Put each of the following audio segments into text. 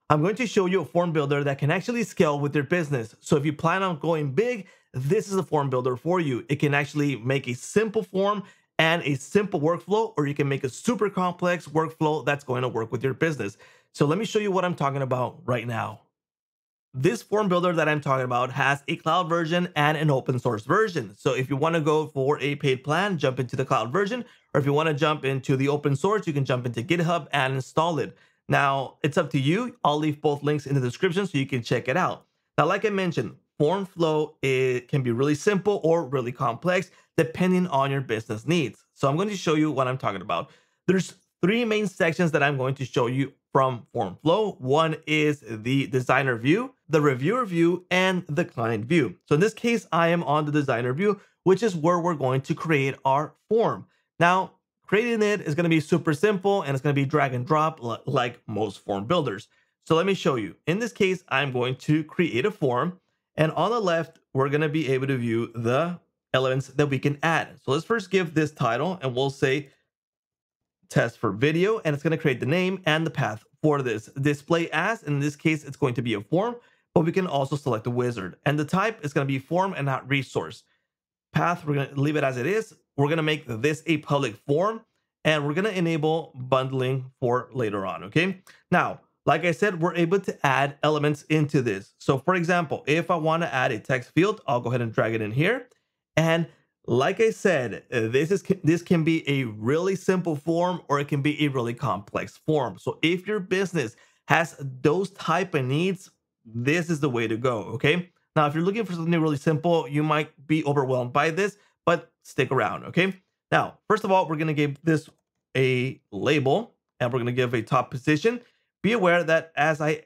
I'm going to show you a form builder that can actually scale with your business. So if you plan on going big, this is a form builder for you. It can actually make a simple form and a simple workflow, or you can make a super complex workflow that's going to work with your business. So let me show you what I'm talking about right now. This form builder that I'm talking about has a cloud version and an open source version. So if you want to go for a paid plan, jump into the cloud version, or if you want to jump into the open source, you can jump into GitHub and install it. Now, it's up to you. I'll leave both links in the description so you can check it out. Now, like I mentioned, Formflow, it can be really simple or really complex depending on your business needs. So I'm going to show you what I'm talking about. There's three main sections that I'm going to show you from Formflow. One is the designer view, the reviewer view, and the client view. So in this case, I am on the designer view, which is where we're going to create our form. Now, creating it is going to be super simple, and it's going to be drag and drop like most form builders. So let me show you. In this case, I'm going to create a form, and on the left, we're going to be able to view the elements that we can add. So let's first give this title, and we'll say test for video, and it's going to create the name and the path for this. Display as, in this case, it's going to be a form, but we can also select a wizard. And the type is going to be form and not resource. Path, we're going to leave it as it is. We're going to make this a public form, and we're going to enable bundling for later on, okay? Now, like I said, we're able to add elements into this. So for example, if I want to add a text field, I'll go ahead and drag it in here. And like I said, this can be a really simple form, or it can be a really complex form. So if your business has those type of needs, this is the way to go, okay? Now, if you're looking for something really simple, you might be overwhelmed by this, but stick around, okay? Now, first of all, we're gonna give this a label, and we're gonna give a top position. Be aware that as I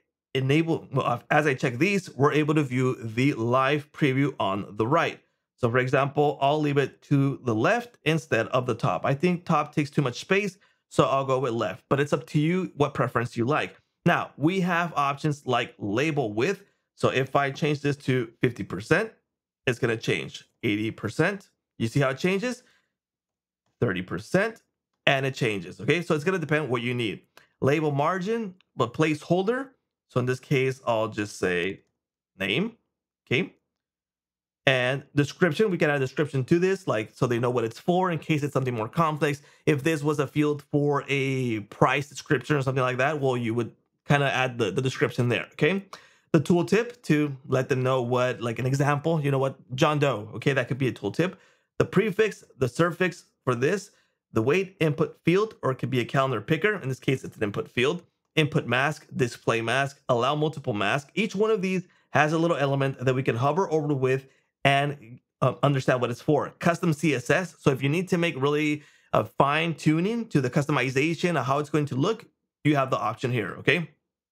check these, we're able to view the live preview on the right. So for example, I'll leave it to the left instead of the top. I think top takes too much space, so I'll go with left, but it's up to you what preference you like. Now, we have options like label width. So if I change this to 50%, it's gonna change 80%. You see how it changes? 30%, and it changes, okay? So it's gonna depend what you need. Label margin, but placeholder. So in this case, I'll just say name, okay? And description, we can add a description to this, like so they know what it's for in case it's something more complex. If this was a field for a price description or something like that, well, you would kind of add the description there, okay? The tooltip to let them know what, like an example, you know what, John Doe, okay, that could be a tooltip. The prefix, the suffix for this, the weight input field, or it could be a calendar picker. In this case, it's an input field. Input mask, display mask, allow multiple masks. Each one of these has a little element that we can hover over with and understand what it's for. Custom CSS. So if you need to make really fine tuning to the customization of how it's going to look, you have the option here, okay?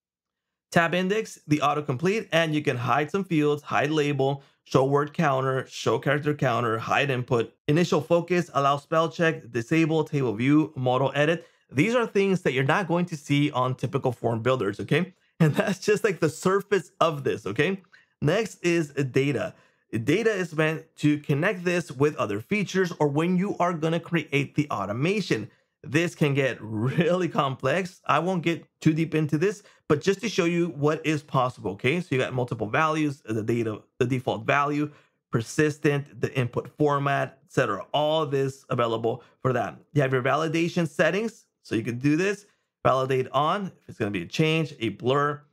Tab index, the autocomplete, and you can hide some fields, hide label, show word counter, show character counter, hide input, initial focus, allow spell check, disable table view, modal edit. These are things that you're not going to see on typical form builders, okay? And that's just like the surface of this, okay? Next is data. Data is meant to connect this with other features, or when you are going to create the automation. This can get really complex. I won't get too deep into this, but just to show you what is possible, okay? So you got multiple values, the data, the default value, persistent, the input format, etc. All this available for that. You have your validation settings, so you can do this. Validate on, if it's going to be a change, a blur,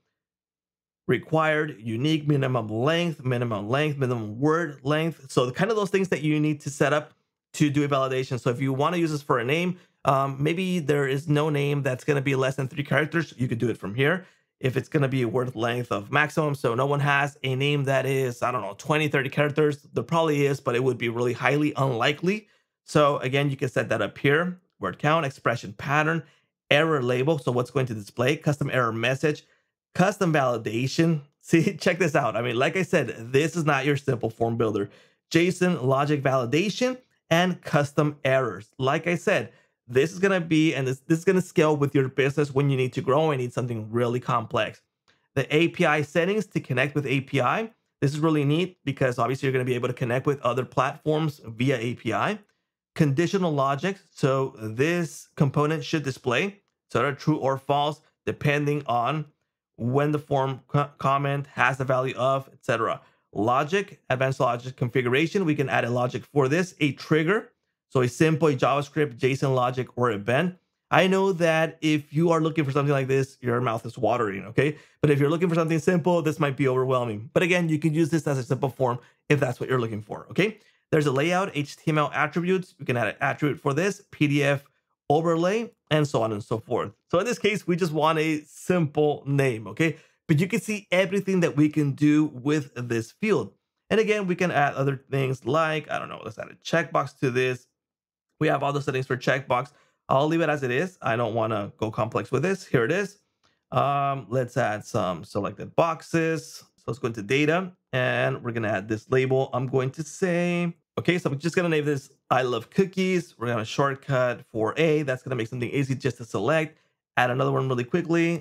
required, unique, minimum length, minimum word length. So kind of those things that you need to set up to do a validation. So if you want to use this for a name, maybe there is no name that's going to be less than 3 characters, you could do it from here. If it's going to be a word length of maximum, so no one has a name that is, I don't know, 20, 30 characters, there probably is, but it would be really highly unlikely. So again, you can set that up here. Word count, expression pattern, error label, so what's going to display, custom error message, custom validation. See, check this out. I mean, like I said, this is not your simple form builder. JSON logic validation and custom errors. Like I said, this is going to be, and this is going to scale with your business when you need to grow and need something really complex. The API settings to connect with API. This is really neat because obviously you're going to be able to connect with other platforms via API. Conditional logic. So this component should display so true or false depending on when the form comment has the value of, etc. Logic, advanced logic configuration. We can add a logic for this, a trigger. So a simple JavaScript, JSON logic, or event. I know that if you are looking for something like this, your mouth is watering, okay? But if you're looking for something simple, this might be overwhelming. But again, you can use this as a simple form if that's what you're looking for, okay? There's a layout, HTML attributes. You can add an attribute for this, PDF overlay, and so on and so forth. So in this case, we just want a simple name, okay? But you can see everything that we can do with this field. And again, we can add other things like, I don't know, let's add a checkbox to this. We have all the settings for checkbox. I'll leave it as it is. I don't want to go complex with this. Here it is. Let's add some selected boxes. So let's go into data and we're going to add this label. I'm going to say, okay, so I'm just going to name this I love cookies. We're going to shortcut for A. That's going to make something easy just to select. Add another one really quickly.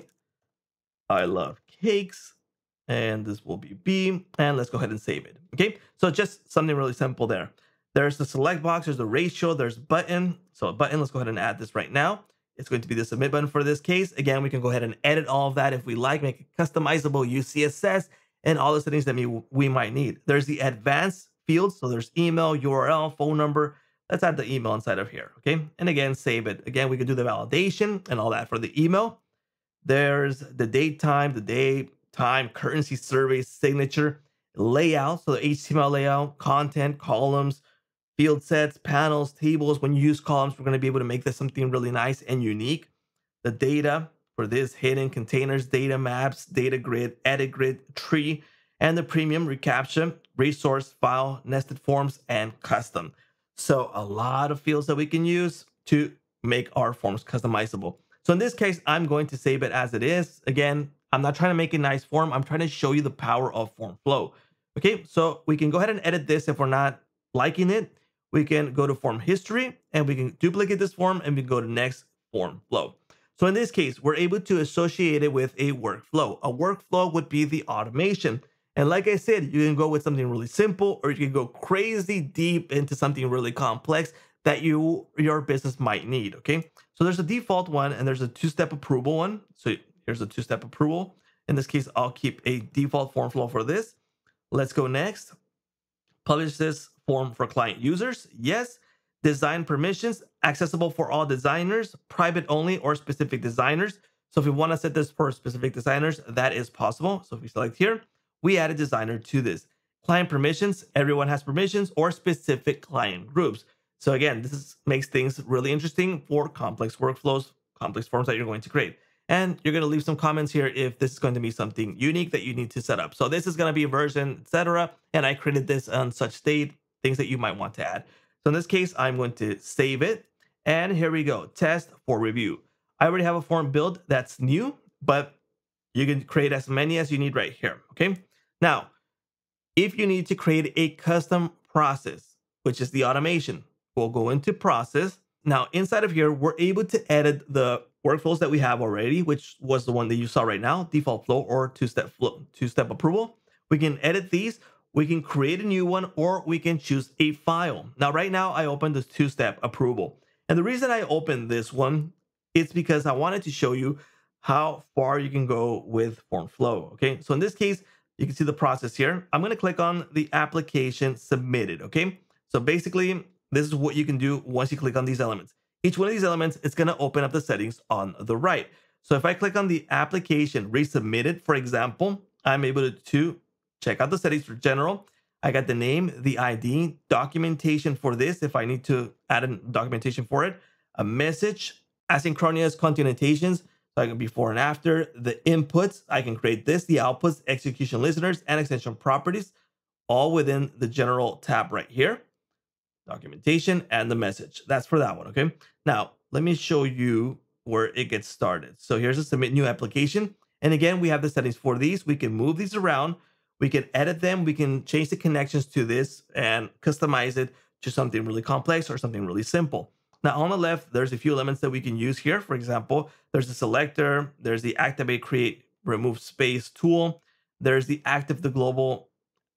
I love cakes. And this will be B. And let's go ahead and save it. Okay, so just something really simple there. There's the select box, there's the ratio, there's button. So a button, let's go ahead and add this right now. It's going to be the submit button for this case. Again, we can go ahead and edit all of that if we like, make it customizable, use CSS, and all the settings that we might need. There's the advanced fields. So there's email, URL, phone number. Let's add the email inside of here, okay? And again, save it. Again, we can do the validation and all that for the email. There's the date, time, the day, time, currency, survey, signature, layout. So the HTML layout, content, columns, field sets, panels, tables. When you use columns, we're going to be able to make this something really nice and unique. The data for this, hidden containers, data maps, data grid, edit grid, tree, and the premium, reCAPTCHA, resource, file, nested forms, and custom. So a lot of fields that we can use to make our forms customizable. So in this case, I'm going to save it as it is. Again, I'm not trying to make a nice form. I'm trying to show you the power of Formflow. Okay, so we can go ahead and edit this if we're not liking it. We can go to form history and we can duplicate this form and we can go to next form flow. So in this case, we're able to associate it with a workflow. A workflow would be the automation. And like I said, you can go with something really simple or you can go crazy deep into something really complex that your business might need, okay? So there's a default one and there's a two-step approval one. So here's a two-step approval. In this case, I'll keep a default form flow for this. Let's go next. Publish this form for client users. Yes. Design permissions, accessible for all designers, private only or specific designers. So if we want to set this for specific designers, that is possible. So if we select here, we add a designer to this. Client permissions, everyone has permissions or specific client groups. So again, this makes things really interesting for complex workflows, complex forms that you're going to create. And you're going to leave some comments here if this is going to be something unique that you need to set up. So this is going to be a version, etc. And I created this on such date, things that you might want to add. So in this case, I'm going to save it. And here we go, test for review. I already have a form built that's new, but you can create as many as you need right here, okay? Now, if you need to create a custom process, which is the automation, we'll go into process. Now, inside of here, we're able to edit the workflows that we have already, which was the one that you saw right now, default flow or two-step flow, two-step approval. We can edit these. We can create a new one, or we can choose a file. Now, right now, I opened this two-step approval. And the reason I opened this one is because I wanted to show you how far you can go with Formflow, okay? So in this case, you can see the process here. I'm going to click on the application submitted, okay? So basically, this is what you can do once you click on these elements. Each one of these elements is going to open up the settings on the right. So if I click on the application resubmitted, for example, I'm able to check out the settings for general. I got the name, the ID, documentation for this if I need to add a documentation for it, a message, asynchronous continuations, so I can before and after, the inputs, I can create this, the outputs, execution listeners, and extension properties, all within the general tab right here. Documentation and the message. That's for that one, okay? Now, let me show you where it gets started. So here's a submit new application. And again, we have the settings for these. We can move these around. We can edit them. We can change the connections to this and customize it to something really complex or something really simple. Now, on the left, there's a few elements that we can use here. For example, there's the selector. There's the activate, create, remove space tool. There's the activate the global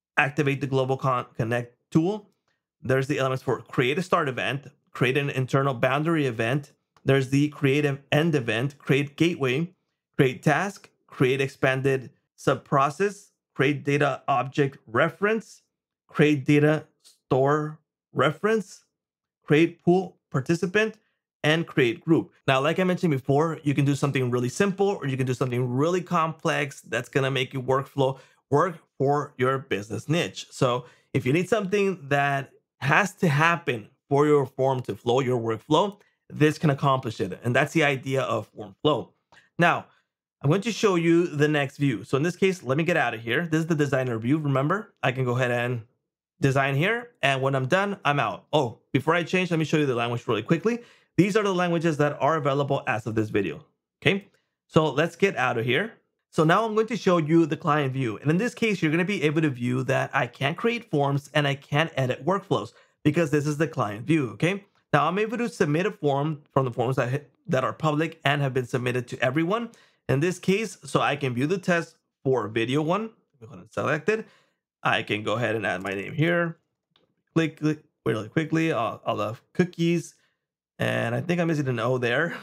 connect tool. There's the elements for create a start event, create an internal boundary event. There's the create an end event, create gateway, create task, create expanded subprocess, create data object reference, create data store reference, create pool participant, and create group. Now, like I mentioned before, you can do something really simple or you can do something really complex that's going to make your workflow work for your business niche. So if you need something that has to happen for your form to flow, your workflow, this can accomplish it. And that's the idea of Formflow. Now, I'm going to show you the next view. So in this case, let me get out of here. This is the designer view. Remember, I can go ahead and design here. And when I'm done, I'm out. Oh, before I change, let me show you the language really quickly. These are the languages that are available as of this video. Okay, so let's get out of here. So now I'm going to show you the client view. And in this case, you're going to be able to view that I can't create forms and I can't edit workflows because this is the client view. Okay, now I'm able to submit a form from the forms that are public and have been submitted to everyone. In this case, so I can view the test for video one. Go ahead and select it. I can go ahead and add my name here. Click really quickly. I'll have cookies. And I think I'm missing an O there.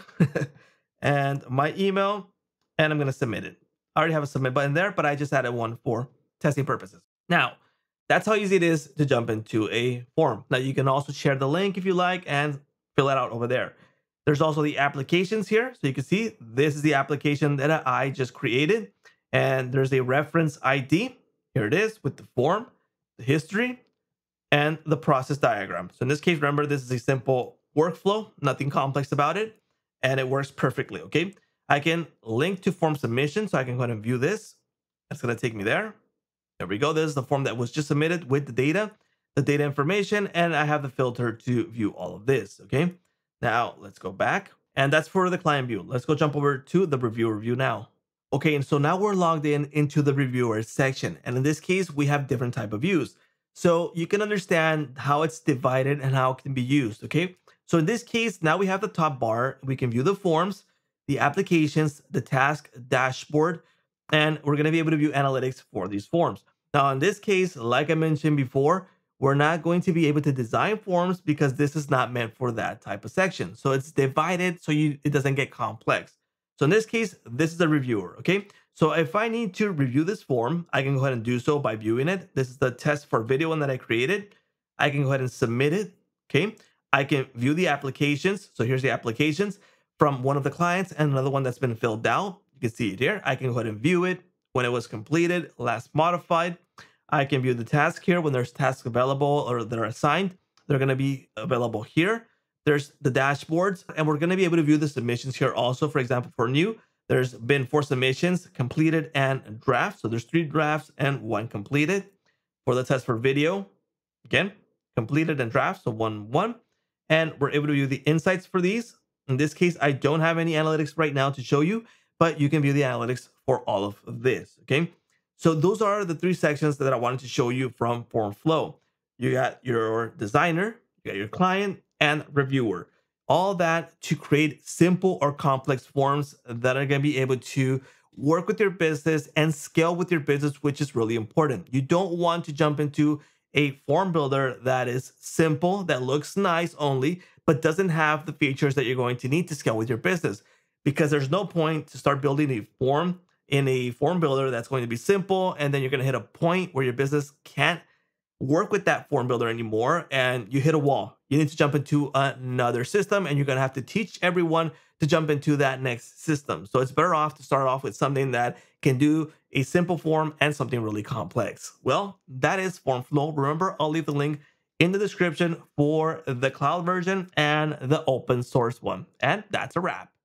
And my email. And I'm going to submit it. I already have a submit button there, but I just added one for testing purposes. Now, that's how easy it is to jump into a form. Now, you can also share the link if you like and fill it out over there. There's also the applications here. So you can see this is the application that I just created. And there's a reference ID. Here it is with the form, the history, and the process diagram. So in this case, remember, this is a simple workflow, nothing complex about it, and it works perfectly, okay? I can link to form submission, so I can go ahead and view this. That's gonna take me there. There we go. This is the form that was just submitted with the data information, and I have the filter to view all of this, okay? Now, let's go back, and that's for the client view. Let's go jump over to the reviewer view now. Okay, and so now we're logged into the reviewer section. And in this case, we have different type of views. So you can understand how it's divided and how it can be used, okay? So in this case, now we have the top bar. We can view the forms, the applications, the task dashboard, and we're gonna be able to view analytics for these forms. Now, in this case, like I mentioned before, we're not going to be able to design forms because this is not meant for that type of section. So it's divided so it doesn't get complex. So in this case, this is the reviewer, okay? So if I need to review this form, I can go ahead and do so by viewing it. This is the test for video one that I created. I can go ahead and submit it, okay? I can view the applications. So here's the applications from one of the clients and another one that's been filled out. You can see it here. I can go ahead and view it when it was completed, last modified. I can view the task here when there's tasks available or that are assigned. They're gonna be available here. There's the dashboards, and we're going to be able to view the submissions here also. For example, for new, there's been 4 submissions, completed and draft. So there's 3 drafts and 1 completed. For the test for video, again, completed and draft, so 1. And we're able to view the insights for these. In this case, I don't have any analytics right now to show you, but you can view the analytics for all of this, okay? So those are the 3 sections that I wanted to show you from Formflow. You got your designer, you got your client, and reviewer. All that to create simple or complex forms that are going to be able to work with your business and scale with your business, which is really important. You don't want to jump into a form builder that is simple, that looks nice only, but doesn't have the features that you're going to need to scale with your business. Because there's no point to start building a form in a form builder that's going to be simple, and then you're going to hit a point where your business can't work with that form builder anymore and you hit a wall. You need to jump into another system and you're going to have to teach everyone to jump into that next system. So it's better off to start off with something that can do a simple form and something really complex. Well, that is Formflow. Remember, I'll leave the link in the description for the cloud version and the open source one. And that's a wrap.